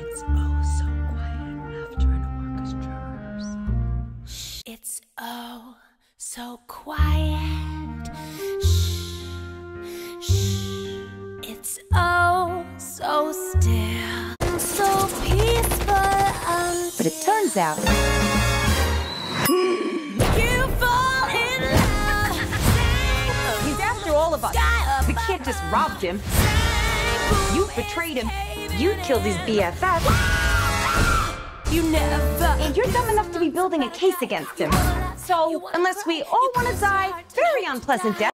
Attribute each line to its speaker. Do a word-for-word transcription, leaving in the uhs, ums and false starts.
Speaker 1: It's oh so quiet after an orchestra rehearsal. Shh. It's oh so quiet. Shh. Shh. It's oh so still. So peaceful. Um,
Speaker 2: but it turns out
Speaker 1: you fall in love.
Speaker 2: he's after all of us. The kid just robbed him. You betrayed him. You killed his B F F.
Speaker 1: You never.
Speaker 2: And you're dumb enough to be building a case against him. So, unless we all want to die very unpleasant death,